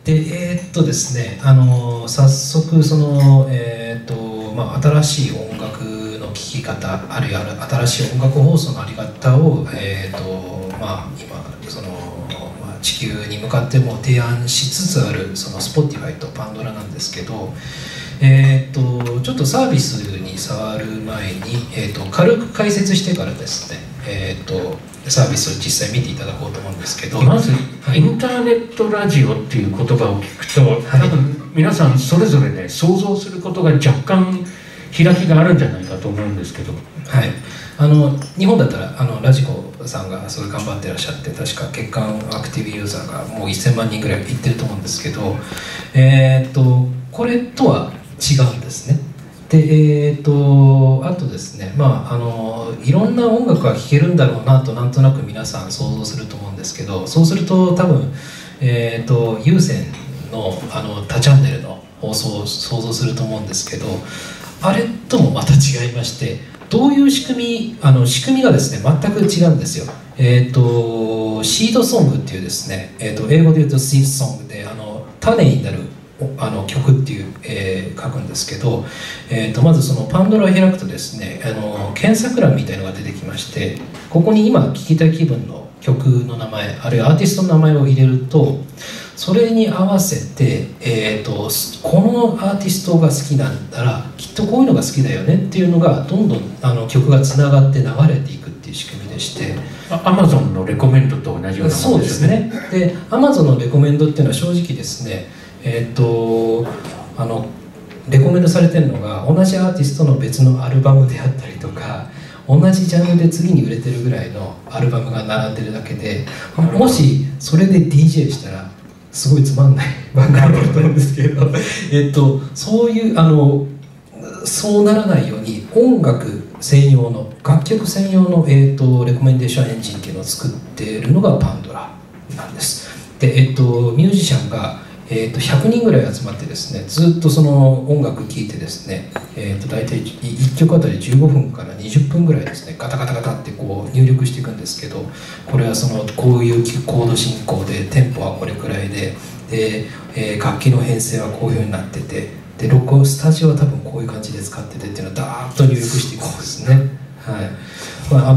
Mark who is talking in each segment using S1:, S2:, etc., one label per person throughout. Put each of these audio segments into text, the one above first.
S1: ですね、早速その、新しい音楽の聴き方、あるいは新しい音楽放送のあり方を、今その、地球に向かっても提案しつつあるその Spotify とパンドラなんですけど、ちょっとサービスに触る前に、軽く解説してからですね、サービスを実際見ていただこうと思うんですけど、
S2: まず、インターネットラジオっていう言葉を聞くと、多分皆さんそれぞれで想像することが若干開きがあるんじゃないかと思うんですけど、
S1: はい、日本だったらラジコさんがすごい頑張ってらっしゃって、確か月間アクティブユーザーがもう1000万人ぐらいいってると思うんですけど、これとは違うんですね。であとですね、いろんな音楽が聴けるんだろうなとなんとなく皆さん想像すると思うんですけど、そうすると多分、有線の多チャンネルの放送を想像すると思うんですけど、あれともまた違いまして、どういう仕組みがですね全く違うんですよ。シードソングっていうですね、英語で言うとシードソングで種になる曲っていう、書くんですけど、まずそのパンドラを開くとですね、検索欄みたいのが出てきまして、ここに今聴きたい気分の曲の名前、あるいはアーティストの名前を入れると、それに合わせて、このアーティストが好きなんだらきっとこういうのが好きだよねっていうのがどんどん曲がつながって流れていくっていう仕組みでして、
S2: Amazon のレコメンドと同じようなものですね。
S1: そうですね。で Amazon のレコメンドっていうのは正直ですね、レコメンドされてるのが同じアーティストの別のアルバムであったりとか、同じジャンルで次に売れてるぐらいのアルバムが並んでるだけで、もしそれで DJ したらすごいつまんない番組だと思うんですけどそういうそうならないように音楽専用の楽曲専用の、レコメンデーションエンジンっていうのを作っているのがパンドラなんです。で、ミュージシャンが100人ぐらい集まってですね、ずっとその音楽聴いてですね、大体1曲あたり15分から20分ぐらいですね、ガタガタガタってこう入力していくんですけど、これはこういうコード進行でテンポはこれくらいで、楽器の編成はこういうふうになってて、でスタジオは多分こういう感じで使っててっていうのをダーッと入力していくんですね。はい。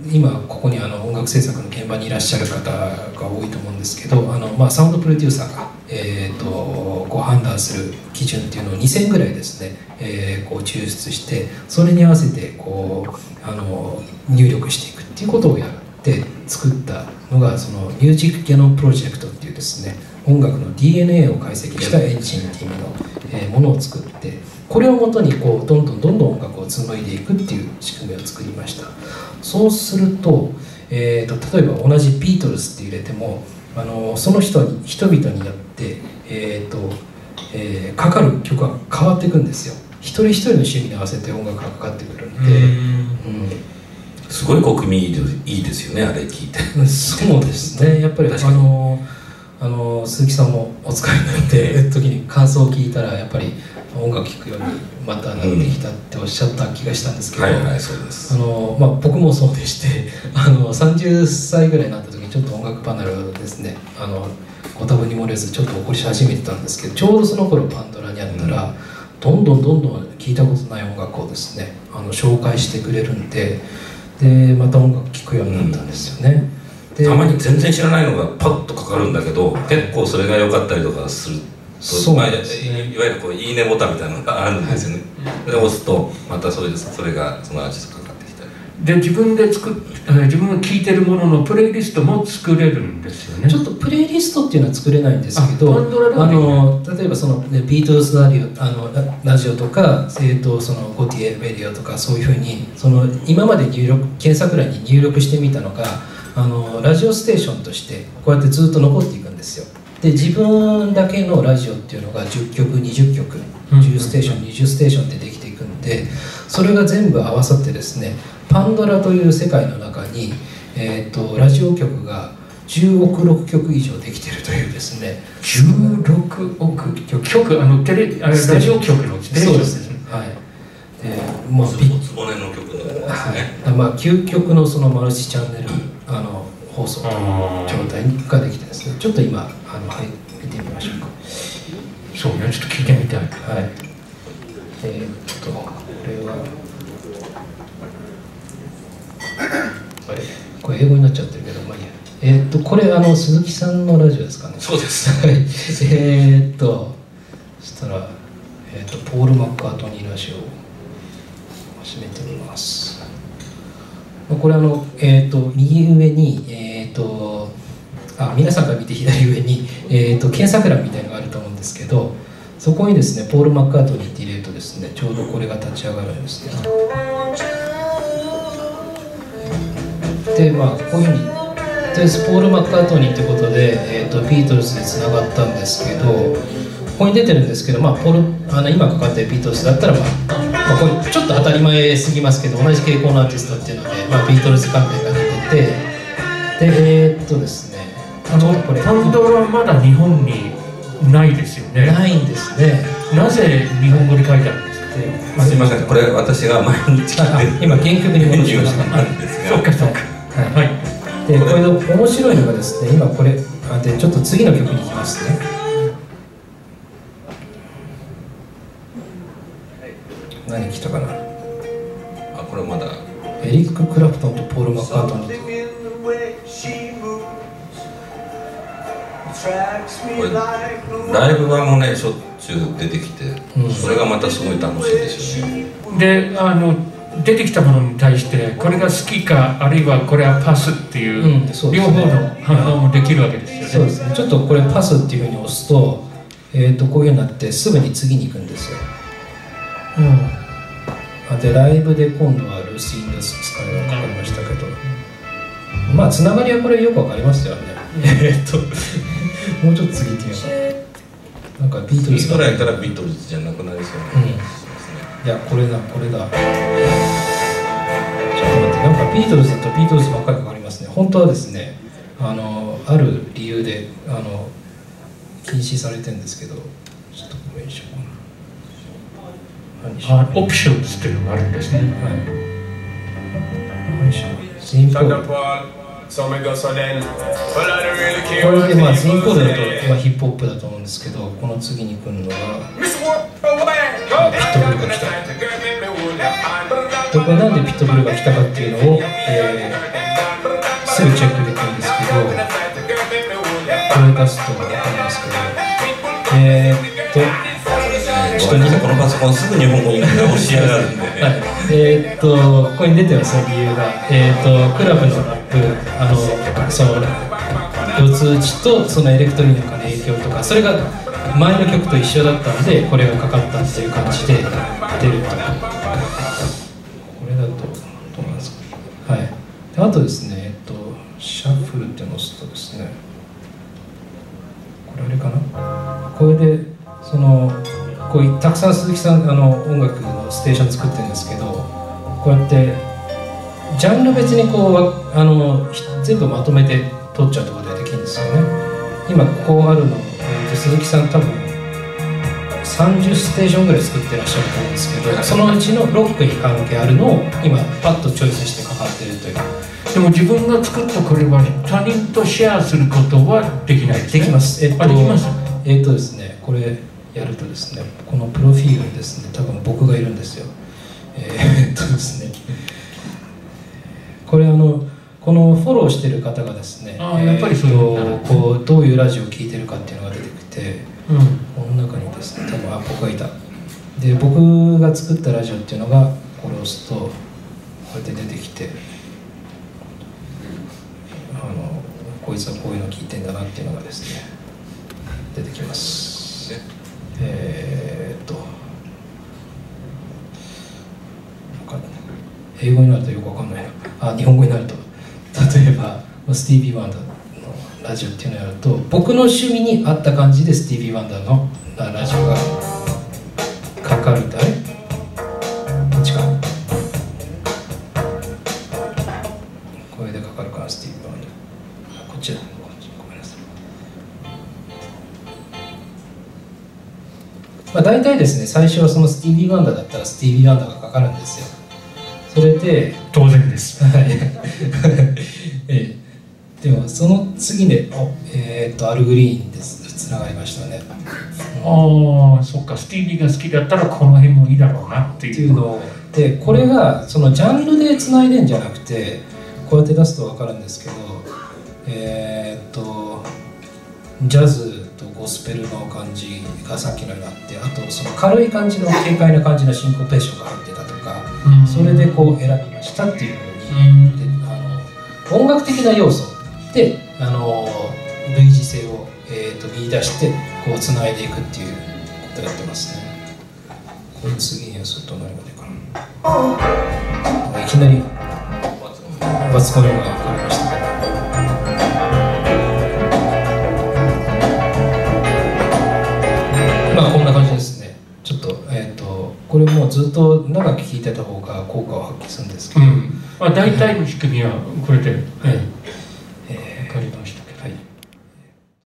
S1: 今ここに音楽制作の現場にいらっしゃる方が多いと思うんですけど、サウンドプロデューサーが、こう判断する基準っていうのを2000ぐらいですね、こう抽出して、それに合わせてこう入力していくっていうことをやって作ったのがそのミュージックゲノムプロジェクトっていうですね、音楽の DNA を解析したエンジンっていうものを作って、これをもとにこうどんどん音楽を紡いでいくっていう仕組みを作りました。そうすると、例えば同じビートルズって入れてもその人々によって、かかる曲が変わっていくんですよ。一人一人の趣味に合わせて音楽がかかってくるんで、
S3: すごい国民いいですよね、あれ聞いて。
S1: そうですね。やっぱり鈴木さんもお使いになって時に感想を聞いたら、やっぱり音楽聴くようにまたなってきたっておっしゃった気がしたんですけど、
S3: そうです。
S1: 僕もそうでして30歳ぐらいになった時にちょっと音楽パネルですね、ご多分に漏れずちょっと起こり始めてたんですけど、ちょうどその頃パンドラにあったら、どんどん聴いたことない音楽をですね紹介してくれるんで、また音楽聴くようになったんですよね。
S3: たまに全然知らないのがパッとかかるんだけど、結構それが良かったりとかする。そうですね、いわゆるこういいねボタンみたいなのがあるんですよね。で押すとまたそれがそのアーティストがかかってきたり
S2: で、自分が聴いてるもののプレイリストも作れるんですよね。
S1: ちょっとプレイリストっていうのは作れないんですけど、例えばそのビートルズラジオとか、そのゴティエ・レディオとか、そういうふうに今まで検索欄に入力してみたのがラジオステーションとしてこうやってずっと残っていくんですよ。で、自分だけのラジオっていうのが10曲20曲10ステーション20ステーションってできていくんで、それが全部合わさってですね、パンドラという世界の中に、ラジオ局が10億6曲以上できているというですね。
S2: 16億曲、ラジオ局のステーション。
S1: そうですね。はい。
S3: つぼねの曲のですね。
S1: はい。究極のそのマルチチャンネル放送という状態ができてですね。ちょっと今見てみまましょうか。
S2: そうね、ちょっと聞いてみたい。
S1: はい。これ英語になっちゃってるけど、まあいいや。これ鈴木さんのラジオですかね。
S3: そうです。
S1: はい。そしたらポール・マッカートニーラジオを始めてみます。これ右上に皆さんが見て左上に検索欄みたいなのがあると思うんですけど、そこにですねポール・マッカートニーって入れるとですね、ちょうどこれが立ち上がるんですね。でこういうふうにとりあえずポール・マッカートニーということで、ビートルズでつながったんですけど、ここに出てるんですけど、今かかってるビートルズだったら、これちょっと当たり前すぎますけど、同じ傾向のアーティストっていうので、ビートルズ関連が出てて、でですね、
S2: これパンドラはまだ日本にないですよね。
S1: ないんですね。
S2: なぜ日本語で書いてあるんですか。
S3: すみません、これ私が毎日
S1: 今原曲に戻しました。
S2: そうかそうか。はい。
S1: でこれの面白いのがですね、今これでちょっと次の曲に行きますね。何来たかな。
S3: これまだ
S1: エリック・クラプトンとポール・マッカートニー。
S3: これライブ版もねしょっちゅう出てきて、それがまたすごい楽しいですよね。
S2: で出てきたものに対してこれが好きか、あるいはこれはパスっていう、両方の反応もできるわけですよね。
S1: そうですね。ちょっとこれパスっていうふうに押すと、こういうふうになってすぐに次に行くんですよ。でライブで今度はルーシー・イン・ダス使いがかかりましたけど、つながりはこれよくわかりますよね。もうちょっと次行ってみようか。なんかビートルズ
S3: ぐらいからビートルズじゃなくなりそうな、
S1: いやこれだ。ちょっと待って、なんかビートルズだとビートルズばっかりかかりますね。本当はですね、ある理由で禁止されてるんですけど、ちょっとごめんにしようかな。
S2: オプションズっていうのがあるんですね。
S1: ツインポール。これでツインポールだとヒップホップだと思うんですけど、この次に来るのがピットブルが来た。これなんでピットブルが来たかっていうのを、すぐチェックできるんですけど、これ出すと分かりますけど、ちょっと
S3: このパソコンすぐ日本語に直しやがるんでね。
S1: ここに出てます理由が、クラブのラップ、その四つ打ちとそのエレクトリニカの影響とか、それが前の曲と一緒だったんで、これがかかったっていう感じで出ると。これだとどうなんですか。はい。であとですね、シャッフルっていうのを押すとですね、これあれかな。これでこういうたくさん鈴木さん音楽のステーション作ってるんですけど、こうやってジャンル別に全部まとめて撮っちゃうところでできるんですよね。今こうあるの、鈴木さん多分30ステーションぐらい作ってらっしゃると思うんですけど、そのうちのロックに関係あるのを今パッとチョイスしてかかってるという。
S2: でも自分が作ったこれは他人とシェアすることはできないですね。
S1: できます。
S2: できます。
S1: ですね、これやるとですね、このプロフィールにですね、多分僕がいるんですよ。ですね、これこのフォローしてる方がですね、
S2: やっぱり
S1: こうどういうラジオを聞いてるかっていうのが出てきて、この中にですね、多分僕がいた。で僕が作ったラジオっていうのがこれを押すとこうやって出てきて、こいつはこういうの聞いてんだなっていうのがですね出てきます。英語になるとよくわかんないな。日本語になると、例えばスティービー・ワンダーのラジオっていうのをやると、僕の趣味に合った感じでスティービー・ワンダーのラジオがかかるって、あれこっちか、これでかかるかな、スティービー・ワンダー、こっちだ、ごめんなさい。大体ですね、最初はそのスティービー・ワンダーだったらスティービー・ワンダーがかかるんですよ。それで
S2: 当然です。
S1: でもその次でアル・グリーンです。普つながりましたね。
S2: ああ、そっか、スティービーが好きだったらこの辺もいいだろうなっていう
S1: ので、これがそのジャンルでつないでんじゃなくて、こうやって出すと分かるんですけど、ジャズとゴスペルの感じがさっきのようにあって、あとその軽い感じの軽快な感じのシンコペーションが入ってたとか、それでこう選びましたっていうふうに、音楽的な要素で類似性を、見出してこうつないでいくっていうことをやってますね。これ次にすると何が出るかな。いきなりバツコミが分かりましたけど、まあこんな感じですね。ちょっとこれもうずっと長く聞いてた方が効果を発揮するんですけど、
S2: まあ、大体の仕組みはこれで、分かりましたけど。
S1: はい。